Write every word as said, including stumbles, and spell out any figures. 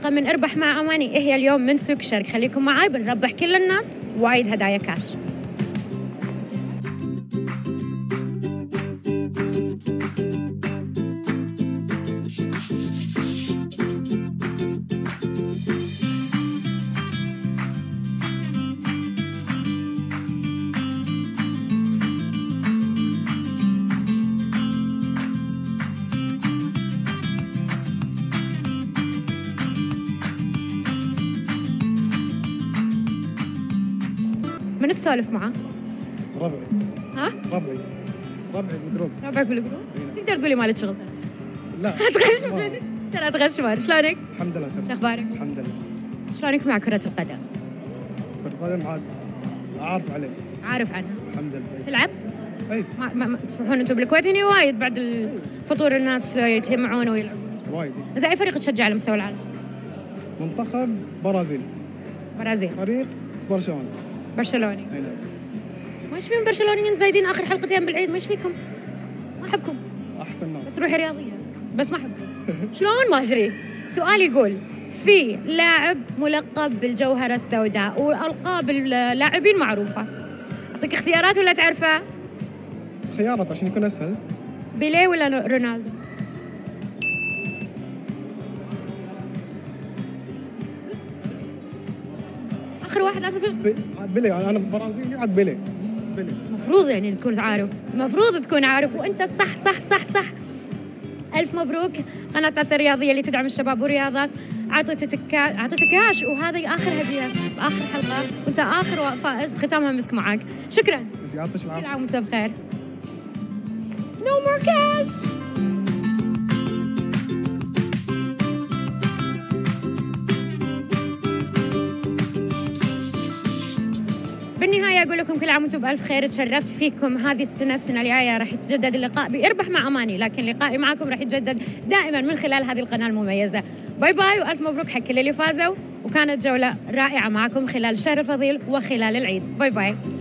حلقة من اربح مع أماني. إيه هي اليوم من سوق شرق. خليكم معاي بنربح كل الناس وايد هدايا كاش. من السولف معاه؟ ربعي. ها؟ ربعي ربعي بالجروب. ربعك بالجروب؟ تقدر تقولي مالك شغل؟ لا تغشمر ترى تغشمر. شلونك؟ الحمد لله تمام. شو اخبارك؟ الحمد لله. شلونك مع كرة القدم؟ كرة القدم عاد عارف عليه. عارف عنها؟ الحمد لله. تلعب؟ اي ما ما ما- تسمحون انتم بالكويت هني وايد بعد الفطور الناس يتجمعون ويلعبون. وايد. زين اي فريق تشجع على مستوى العالم؟ منتخب برازيل. برازيل. فريق برشلونة. برشلوني. اي نعم. ما ايش فيهم برشلونيين زايدين اخر حلقتين بالعيد؟ ما ايش فيكم؟ ما احبكم احسن ناس. بس روحي رياضيه بس ما احبكم. شلون ما ادري. سؤال يقول في لاعب ملقب بالجوهره السوداء والقاب اللاعبين معروفه. اعطيك اختيارات ولا تعرفه؟ خيارات عشان يكون اسهل. بيليه ولا نو- رونالدو؟ اخر واحد لازم في بي- عاد بيلي انا برازيلي عاد بيلي. بيلي. المفروض يعني تكون عارف، المفروض تكون عارف وانت صح صح صح صح. الف مبروك قناه أثر الرياضيه اللي تدعم الشباب والرياضه. اعطيتك اعطيتك كاش وهذه اخر هديه باخر حلقه وانت اخر فائز. ختامها مسك معاك. شكرا. بس يعطيك كل العافية. عام وانت بخير. No more cash. بالنهاية أقول لكم كل عام وأنتم بألف خير. تشرفت فيكم هذه السنة. السنة الجاية راح يتجدد اللقاء باربح مع أماني، لكن لقائي معكم راح يتجدد دائما من خلال هذه القناة المميزة. باي باي وألف مبروك حق كل اللي فازوا، وكانت جولة رائعة معكم خلال الشهر الفضيل وخلال العيد. باي باي.